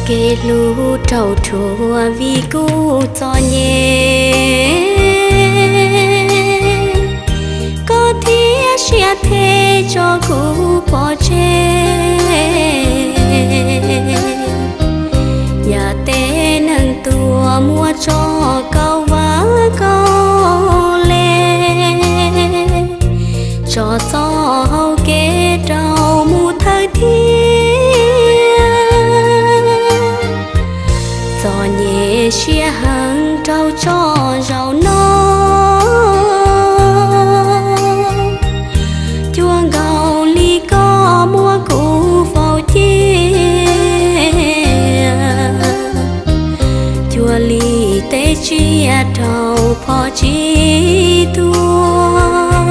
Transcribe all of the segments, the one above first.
kê lũ trầu chùa vì cú cho nhé có thiết chia thế cho cú bỏ chê nhà tên nâng tua mua cho câu vá câu lê cho hậu kế trâu mù thời thiên cho nhẹ chia hàng trâu cho giàu nó chuông gạo ly có mua cũ vào chia chùa ly tê chia trâu phò chi tua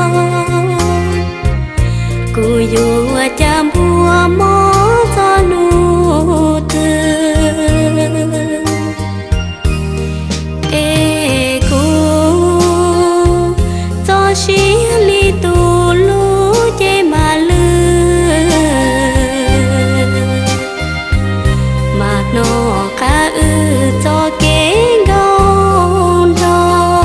cô dù chăm bùa mó cho nụ tư ê cô cho xí ly tù lú chê mà lư mà nó cá ư cho kế gâu đó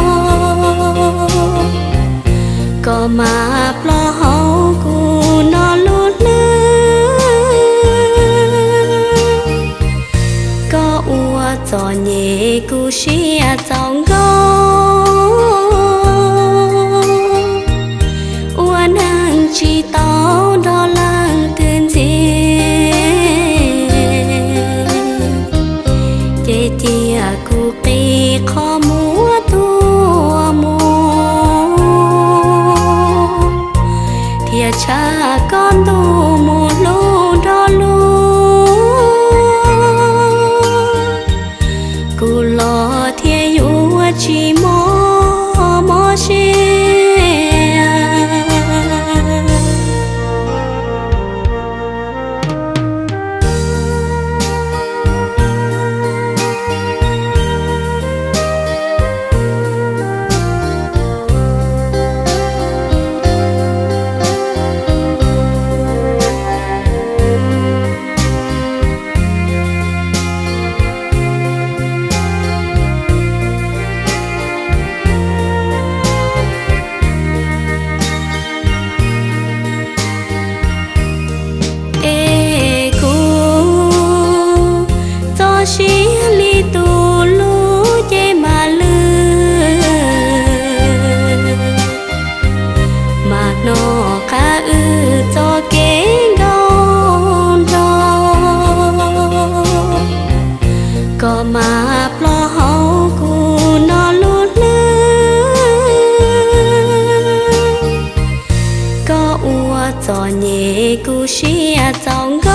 có mà lo hậu cô nó lút lư có ua cho nhẹ cô xia trong gâu ua nàng chỉ tao đó lang tên gì chê chia cô kỳ khó múa tua mù thia cha con tu mù lô đó lô cô lo thia yu chỉ mò xe xí ly tù lú chê mà lư mà nó cá ư cho kế gâu đó có mà lo hậu cô nó lút lư có ua cho nhẹ cô xia trong gâu